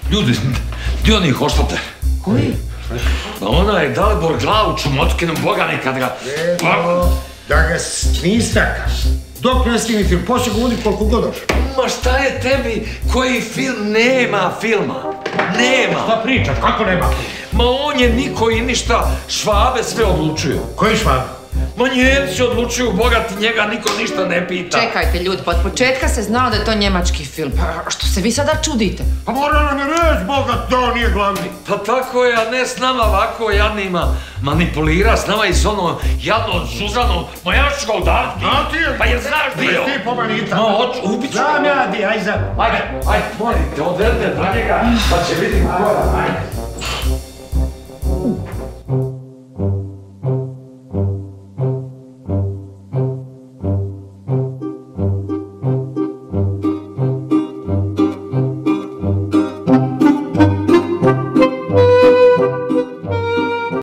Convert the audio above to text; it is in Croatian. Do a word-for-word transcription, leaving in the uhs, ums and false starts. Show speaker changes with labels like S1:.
S1: Ljudi, gdje oni ih oštate?
S2: Koji?
S1: Pa ona je Dalibor glavu čumotkinu Bogani kad ga...
S2: Evo, da ga snistak. Dok ne snimi film, poslije ga udi koliko god došlo.
S1: Ma šta je tebi? Koji film? Nema filma. Nema.
S2: Šta pričaš? Kako nema?
S1: Ma on je niko i ništa. Švabe sve odlučuju.
S2: Koji švabe?
S1: Ma Njemci odlučuju, bogati, njega niko ništa ne pita.
S3: Čekajte ljudi, pa od početka se znalo da je to njemački film. Pa što se vi sada čudite?
S2: Pa mora nam je reći, bogat, da on nije glavni.
S1: Pa tako je, a ne s nama ovako jadnima. Manipulira s nama i s ono jadnom Zuzanom. Ma ja ću ga udariti.
S2: A ti je?
S1: Pa jer znaš di je on?
S2: Ti pomanita.
S1: Ma hoću, ubit ću ga.
S2: Znam ja di, aj za...
S1: Ajde, ajde, molim te, odvedite do njega, pa će vidjeti koja. Ajde.